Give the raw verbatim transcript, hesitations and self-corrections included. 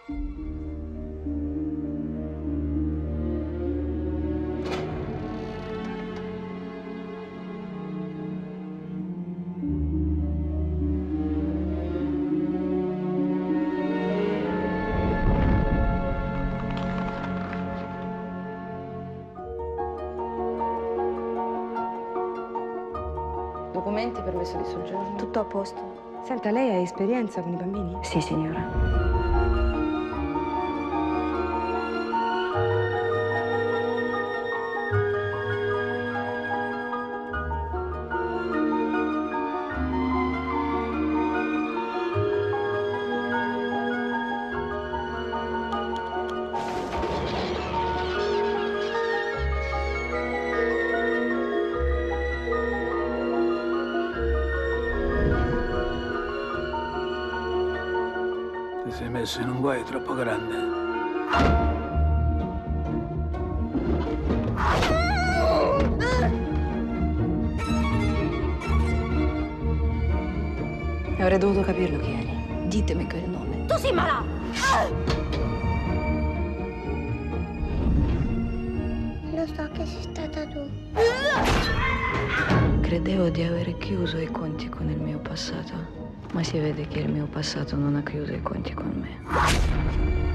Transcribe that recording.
Documenti, permesso di soggiorno? Tutto a posto. Senta, lei ha esperienza con i bambini? Sì, signora. Ti sei messo in un guaio troppo grande. Avrei dovuto capirlo chi eri. Ditemi quel nome. Tu sei malato! Lo so che sei stata tu. Credevo di aver chiuso i conti con il mio passato, ma si vede che il mio passato non ha chiuso i conti con me.